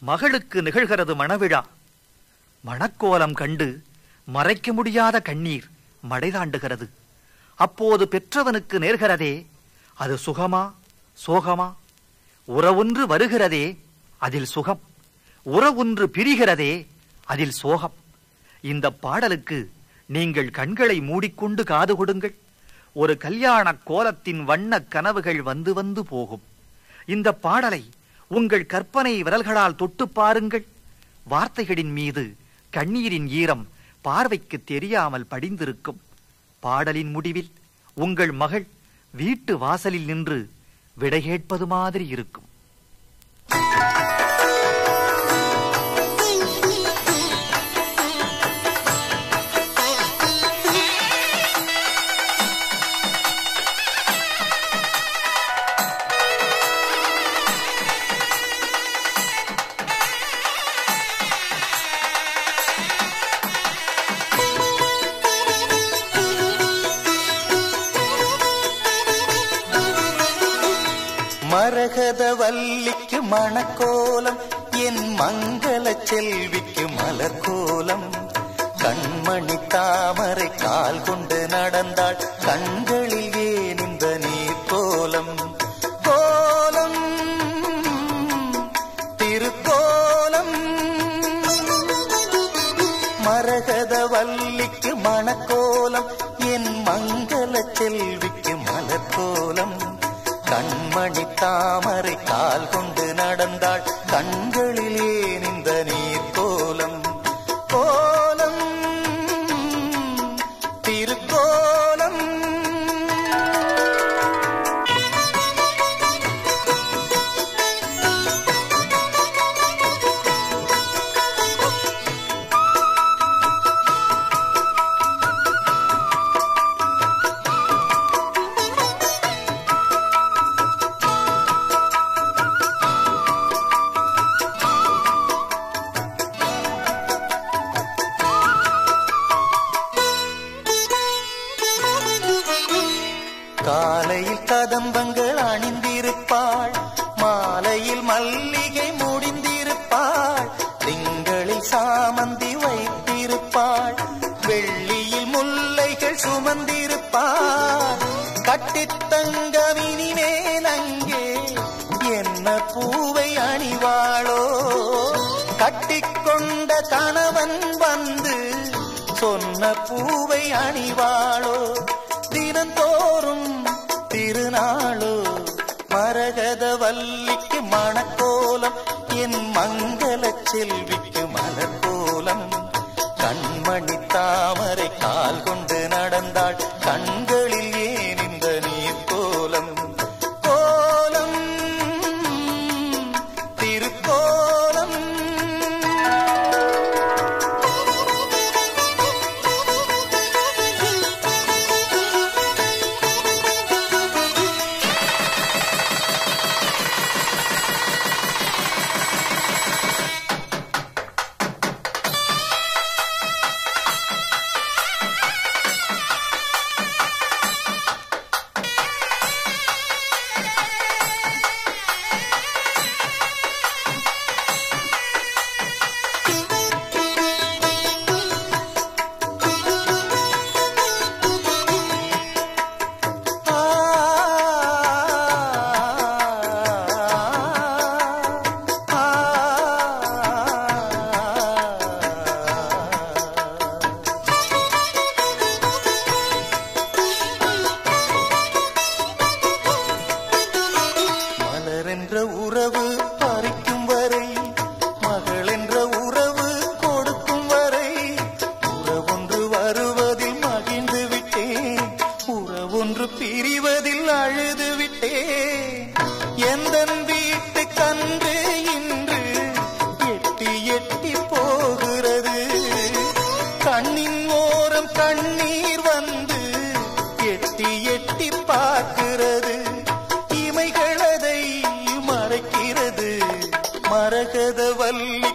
மகளுக்கு நிகழ்கிறது மணவிழா. மணக்கோலம் கண்டு மறைக்க முடியாத கண்ணீர் மடைதாண்டுகிறது. அப்போது பெற்றவனுக்கு நேர்கிறதே, அது சுகமா சோகமா? உறவொன்று வருகிறதே, அதில் சுகம். உறவொன்று பிரிகிறதே, அதில் சோகம். இந்த பாடலுக்கு நீங்கள் கண்களை மூடிக்கொண்டு காது கொடுங்கள். ஒரு கல்யாண கோலத்தின் வண்ண கனவுகள் வந்து வந்து போகும். இந்த பாடலை உங்கள் கற்பனை விரல்களால் தொட்டு பாருங்கள். வார்த்தைகளின் மீது கண்ணீரின் ஈரம் பார்வைக்கு தெரியாமல் படிந்திருக்கும். பாடலின் முடிவில் உங்கள் மகள் வீட்டு வாசலில் நின்று விடை கேட்பது மாதிரி இருக்கும். மரகத வல்லிக்கு மணக்கோலம், என் மங்கள செல்விக்கு மலர்கோலம். கண்மணி தாமரை கால் கொண்டு நடந்தாள், கண்களில் ஏன் இந்த நீர் கோலம்? கோலம் திருக்கோலம். மரகத வல்லிக்கு மணக்கோலம், என் மங்கள செல்விக்கு மலர்கோலம். கண்மணி தாமரை கால் கொண்டு நடந்தாள், கண்களில் ஏன் இந்த நீர் கோலம்? கோலம் திருக்கோலம். காலையில் கதம்பங்கள் அணிந்திருப்பாள், மாலையில் மல்லிகை முடிந்திருப்பாள். திங்களில் சாமந்தி வைத்திருப்பாள், வெள்ளியில் முல்லைகள் சுமந்திருப்பாள். கட்டித்தங்கமினி மேலங்கே என்ன பூவை அணிவாளோ? கட்டிக்கொண்ட கணவன் வந்து சொன்ன பூவை அணிவாளோ? தினந்தோறும் திருநாளோ? மரகத வல்லிக்கு மணக்கோலம், என் மங்கள செல்விக்கு மலர்கோலம். கண்மணி தாமரை கால் கொண்டு நடந்தாள், கண்களில் ஏன் இந்த நீர் கோலம்? கோலம் திருக்கோலம். உறவு பறிக்கும் வரை, மகள் என்ற உறவு கொடுக்கும் வரை, உறவொன்று வருவதில் மகிழ்ந்து விட்டேன், உறவொன்று பிரிவதில் அழுது விட்டேன். எந்தன் வீட்டு கன்று இன்று எட்டி எட்டி போகிறது, கண்ணின் ஓரம் கண்ணீர் வந்து எட்டி எட்டி பார்க்கிறது. இமைகளதை மறைக்கிறது, மரகத வல்லி